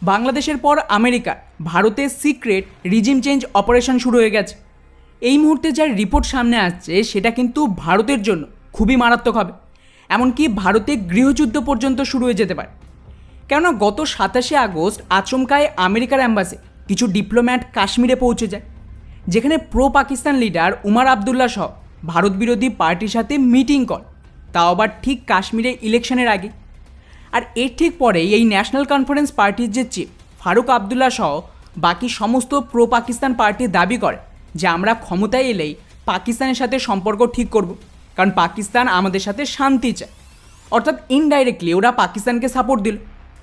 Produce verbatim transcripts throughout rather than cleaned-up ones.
বাংলাদেশের পর আমেরিকা ভারতে সিক্রেট রিজিম চেঞ্জ অপারেশন শুরু হয়ে গেছে। এই মুহূর্তে যার রিপোর্ট সামনে আসছে সেটা কিন্তু ভারতের জন্য খুবই মারাত্মক হবে, এমনকি ভারতে গৃহযুদ্ধ পর্যন্ত শুরু হয়ে যেতে পারে। কেননা গত সাতাশে আগস্ট আচমকায় আমেরিকার অ্যাম্বাসি কিছু ডিপ্লোম্যাট কাশ্মীরে পৌঁছে যায়, যেখানে প্রো পাকিস্তান লিডার উমার আবদুল্লাহ সহ ভারত বিরোধী পার্টির সাথে মিটিং করে, তাও আবার ঠিক কাশ্মীরে ইলেকশনের আগে। আর এর ঠিক পরেই এই ন্যাশনাল কনফারেন্স পার্টির যে চিফ ফারুক আবদুল্লাহ সহ বাকি সমস্ত প্রো পাকিস্তান পার্টি দাবি করে যে আমরা ক্ষমতায় এলেই পাকিস্তানের সাথে সম্পর্ক ঠিক করব, কারণ পাকিস্তান আমাদের সাথে শান্তি চায়। অর্থাৎ ইনডাইরেক্টলি ওরা পাকিস্তানকে সাপোর্ট দিল।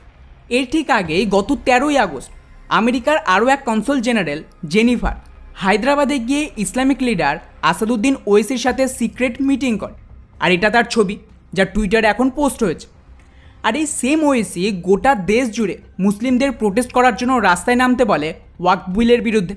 এর ঠিক আগেই গত তেরোই আগস্ট আমেরিকার আরও এক কনসুল জেনারেল জেনিফার হায়দ্রাবাদে গিয়ে ইসলামিক লিডার আসাদুদ্দিন ওয়েসির সাথে সিক্রেট মিটিং করে, আর এটা তার ছবি যা টুইটারে এখন পোস্ট হয়েছে। আর এই সেম ওয়েসি গোটা দেশ জুড়ে মুসলিমদের প্রোটেস্ট করার জন্য রাস্তায় নামতে বলে ওয়াকফ বিলের বিরুদ্ধে।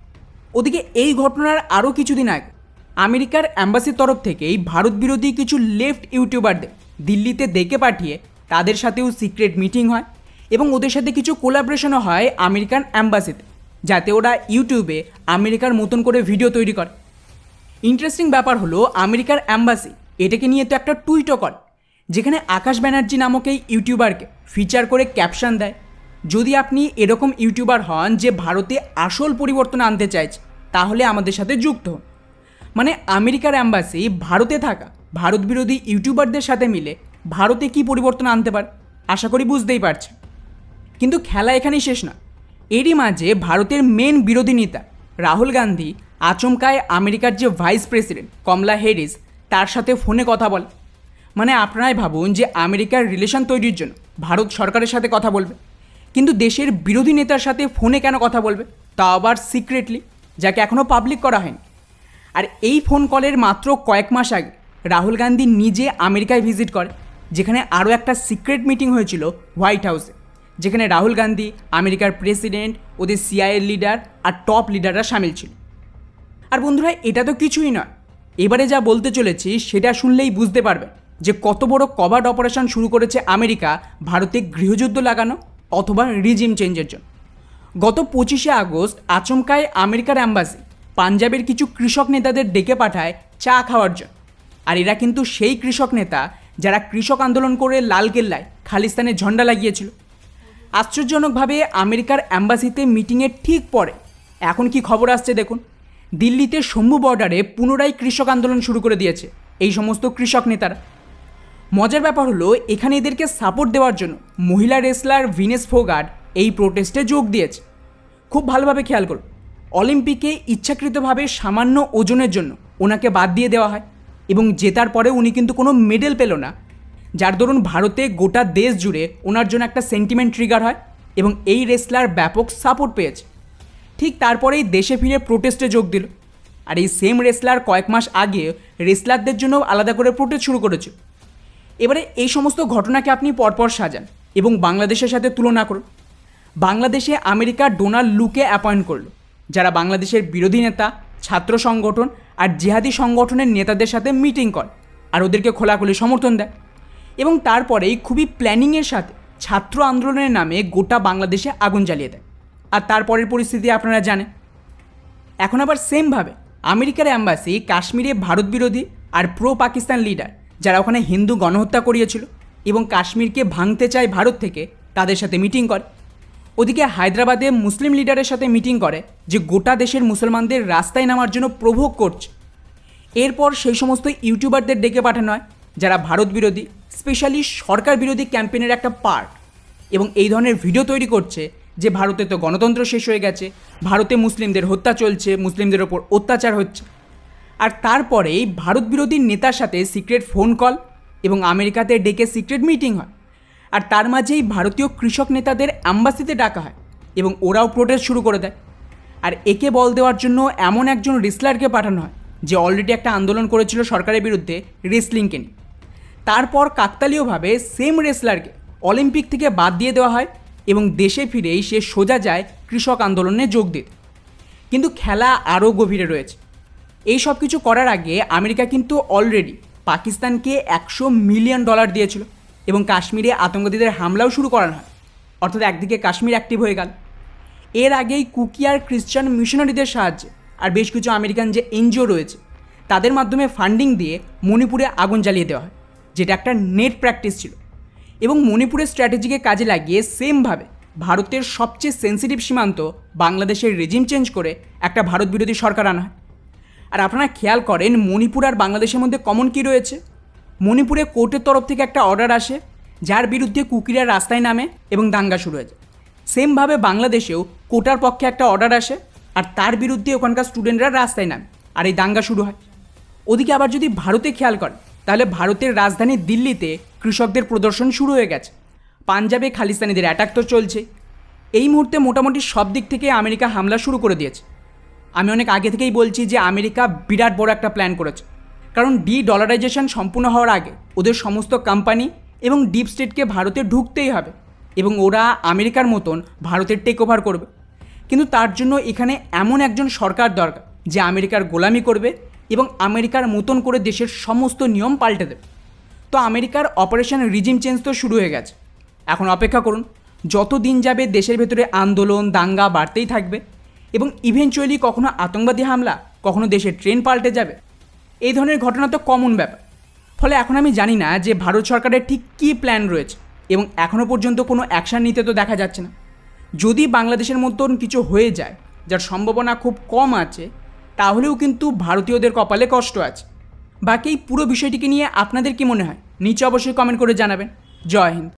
ওদিকে এই ঘটনার আরও কিছুদিন আগে আমেরিকার অ্যাম্বাসির তরফ থেকেই ভারত বিরোধী কিছু লেফট ইউটিউবারদের দিল্লিতে ডেকে পাঠিয়ে তাদের সাথেও সিক্রেট মিটিং হয় এবং ওদের সাথে কিছু কোলাবরেশনও হয় আমেরিকান অ্যাম্বাসিতে, যাতে ওরা ইউটিউবে আমেরিকার মতন করে ভিডিও তৈরি করে। ইন্টারেস্টিং ব্যাপার হলো আমেরিকার অ্যাম্বাসি এটাকে নিয়ে তো একটা টুইটও করে, যেখানে আকাশ ব্যানার্জি নামক এই ইউটিউবারকে ফিচার করে ক্যাপশন দেয়, যদি আপনি এরকম ইউটিউবার হন যে ভারতে আসল পরিবর্তন আনতে চাইছে তাহলে আমাদের সাথে যুক্ত হন। মানে আমেরিকার অ্যাম্বাসি ভারতে থাকা ভারত বিরোধী ইউটিউবারদের সাথে মিলে ভারতে কি পরিবর্তন আনতে পারে আশা করি বুঝতেই পারছে। কিন্তু খেলা এখানেই শেষ না। এরই মাঝে ভারতের মেন বিরোধী নেতা রাহুল গান্ধী আচমকায় আমেরিকার যে ভাইস প্রেসিডেন্ট কমলা হ্যারিস তার সাথে ফোনে কথা বলে। মানে আপনারাই ভাবুন যে আমেরিকার রিলেশন তৈরির জন্য ভারত সরকারের সাথে কথা বলবে, কিন্তু দেশের বিরোধী নেতার সাথে ফোনে কেন কথা বলবে, তা আবার সিক্রেটলি, যাকে এখনও পাবলিক করা হয়নি। আর এই ফোন কলের মাত্র কয়েক মাস আগে রাহুল গান্ধী নিজে আমেরিকায় ভিজিট করে, যেখানে আরও একটা সিক্রেট মিটিং হয়েছিল হোয়াইট হাউসে, যেখানে রাহুল গান্ধী, আমেরিকার প্রেসিডেন্ট, ওদের সিআইএর লিডার আর টপ লিডাররা সামিল ছিল। আর বন্ধুরা, এটা তো কিছুই নয়, এবারে যা বলতে চলেছি সেটা শুনলেই বুঝতে পারবেন যে কত বড় কভার্ড অপারেশন শুরু করেছে আমেরিকা ভারতে গৃহযুদ্ধ লাগানো অথবা রিজিম চেঞ্জের জন্য। গত পঁচিশে আগস্ট আচমকায় আমেরিকার অ্যাম্বাসি পাঞ্জাবের কিছু কৃষক নেতাদের ডেকে পাঠায় চা খাওয়ার জন্য। আর এরা কিন্তু সেই কৃষক নেতা যারা কৃষক আন্দোলন করে লালকেল্লায় খালিস্তানের ঝন্ডা লাগিয়েছিল। আশ্চর্যজনকভাবে আমেরিকার অ্যাম্বাসিতে মিটিংয়ের ঠিক পরে এখন কি খবর আসছে দেখুন, দিল্লিতে শম্ভু বর্ডারে পুনরায় কৃষক আন্দোলন শুরু করে দিয়েছে এই সমস্ত কৃষক নেতারা। মজার ব্যাপার হলো এখানে এদেরকে সাপোর্ট দেওয়ার জন্য মহিলা রেসলার ভিনেস ফোগাট এই প্রোটেস্টে যোগ দিয়েছে। খুব ভালোভাবে খেয়াল করুন, অলিম্পিকে ইচ্ছাকৃতভাবে সামান্য ওজনের জন্য ওনাকে বাদ দিয়ে দেওয়া হয় এবং জেতার পরে উনি কিন্তু কোনো মেডেল পেল না, যার দরুন ভারতে গোটা দেশ জুড়ে ওনার জন্য একটা সেন্টিমেন্ট ট্রিগার হয় এবং এই রেসলার ব্যাপক সাপোর্ট পেয়েছে। ঠিক তারপরেই দেশে ফিরে প্রোটেস্টে যোগ দিল। আর এই সেম রেসলার কয়েক মাস আগে রেসলারদের জন্য আলাদা করে প্রোটেস্ট শুরু করেছে। এবারে এই সমস্ত ঘটনাকে আপনি পরপর সাজান এবং বাংলাদেশের সাথে তুলনা করুন। বাংলাদেশে আমেরিকা ডোনাল্ড লুকে অ্যাপয়েন্ট করলো, যারা বাংলাদেশের বিরোধী নেতা, ছাত্র সংগঠন আর জিহাদি সংগঠনের নেতাদের সাথে মিটিং করে আর ওদেরকে খোলাখুলি সমর্থন দেয় এবং তারপরেই খুবই প্ল্যানিংয়ের সাথে ছাত্র আন্দোলনের নামে গোটা বাংলাদেশে আগুন জ্বালিয়ে দেয়। আর তারপরের পরিস্থিতি আপনারা জানেন। এখন আবার সেমভাবে আমেরিকার অ্যাম্বাসি কাশ্মীরে ভারত বিরোধী আর প্রো পাকিস্তান লিডার যারা ওখানে হিন্দু গণহত্যা করিয়েছিল এবং কাশ্মীরকে ভাঙতে চায় ভারত থেকে, তাদের সাথে মিটিং করে। ওদিকে হায়দ্রাবাদে মুসলিম লিডারের সাথে মিটিং করে যে গোটা দেশের মুসলমানদের রাস্তায় নামার জন্য প্রভোগ করছে। এরপর সেই সমস্ত ইউটিউবারদের ডেকে পাঠানো হয় যারা ভারত বিরোধী, স্পেশালি সরকার বিরোধী ক্যাম্পেইনের একটা পার্ট, এবং এই ধরনের ভিডিও তৈরি করছে যে ভারতে তো গণতন্ত্র শেষ হয়ে গেছে, ভারতে মুসলিমদের হত্যা চলছে, মুসলিমদের ওপর অত্যাচার হচ্ছে। আর তারপরেই ভারত বিরোধী নেতার সাথে সিক্রেট ফোন কল এবং আমেরিকাতে ডেকে সিক্রেট মিটিং হয়। আর তার মাঝেই ভারতীয় কৃষক নেতাদের অ্যাম্বাসিতে ডাকা হয় এবং ওরাও প্রোটেস্ট শুরু করে দেয়। আর একে বল দেওয়ার জন্য এমন একজন রেসলারকে পাঠানো হয় যে অলরেডি একটা আন্দোলন করেছিল সরকারের বিরুদ্ধে রেসলিংকে নিয়ে। তারপর কাকতালীয়ভাবে সেম রেসলারকে অলিম্পিক থেকে বাদ দিয়ে দেওয়া হয় এবং দেশে ফিরেই সে সোজা যায় কৃষক আন্দোলনে যোগ দিতে। কিন্তু খেলা আরও গভীরে রয়েছে। এই সব কিছু করার আগে আমেরিকা কিন্তু অলরেডি পাকিস্তানকে একশো মিলিয়ন ডলার দিয়েছিল এবং কাশ্মীরে আতঙ্কবাদীদের হামলাও শুরু করানো হয়। অর্থাৎ একদিকে কাশ্মীর অ্যাক্টিভ হয়ে গেল। এর আগেই কুকি আর খ্রিশ্চান মিশনারিদের সাহায্যে আর বেশ কিছু আমেরিকান যে এনজিও রয়েছে তাদের মাধ্যমে ফান্ডিং দিয়ে মণিপুরে আগুন জ্বালিয়ে দেওয়া হয়, যেটা একটা নেট প্র্যাকটিস ছিল। এবং মণিপুরের স্ট্র্যাটেজিকে কাজে লাগিয়ে সেমভাবে ভারতের সবচেয়ে সেন্সিটিভ সীমান্ত বাংলাদেশের রেজিম চেঞ্জ করে একটা ভারত বিরোধী সরকার আনা হয়। আর আপনারা খেয়াল করেন মণিপুর আর বাংলাদেশের মধ্যে কমন কী রয়েছে। মণিপুরে কোর্টের তরফ থেকে একটা অর্ডার আসে যার বিরুদ্ধে কুকিরা রাস্তায় নামে এবং দাঙ্গা শুরু হয়ে যায়। সেমভাবে বাংলাদেশেও কোটার পক্ষে একটা অর্ডার আসে আর তার বিরুদ্ধে ওখানকার স্টুডেন্টরা রাস্তায় নামে আর এই দাঙ্গা শুরু হয়। ওদিকে আবার যদি ভারতে খেয়াল করেন তাহলে ভারতের রাজধানী দিল্লিতে কৃষকদের প্রদর্শন শুরু হয়ে গেছে। পাঞ্জাবে খালিস্তানিদের অ্যাটাক তো চলছে। এই মুহূর্তে মোটামুটি সব দিক থেকে আমেরিকা হামলা শুরু করে দিয়েছে। আমি অনেক আগে থেকেই বলছি যে আমেরিকা বিরাট বড় একটা প্ল্যান করেছে, কারণ ডি ডলারাইজেশন সম্পূর্ণ হওয়ার আগে ওদের সমস্ত কোম্পানি এবং ডিপ স্টেটকে ভারতে ঢুকতেই হবে এবং ওরা আমেরিকার মতন ভারতের টেক ওভার করবে। কিন্তু তার জন্য এখানে এমন একজন সরকার দরকার যে আমেরিকার গোলামি করবে এবং আমেরিকার মতন করে দেশের সমস্ত নিয়ম পাল্টে দেবে। তো আমেরিকার অপারেশন রিজিম চেঞ্জ তো শুরু হয়ে গেছে। এখন অপেক্ষা করুন, যত দিন যাবে দেশের ভেতরে আন্দোলন দাঙ্গা বাড়তেই থাকবে এবং ইভেনচুয়ালি কখনো আতঙ্কবাদী হামলা, কখনো দেশের ট্রেন পাল্টে যাবে। এই ধরনের ঘটনা তো কমন ব্যাপার। ফলে এখন আমি জানি না যে ভারত সরকারের ঠিক কী প্ল্যান রয়েছে এবং এখনও পর্যন্ত কোনো অ্যাকশান নিতে তো দেখা যাচ্ছে না। যদি বাংলাদেশের মতন কিছু হয়ে যায়, যার সম্ভাবনা খুব কম আছে, তাহলেও কিন্তু ভারতীয়দের কপালে কষ্ট আছে। বাকি এই পুরো বিষয়টিকে নিয়ে আপনাদের কী মনে হয় নিচে অবশ্যই কমেন্ট করে জানাবেন। জয় হিন্দ।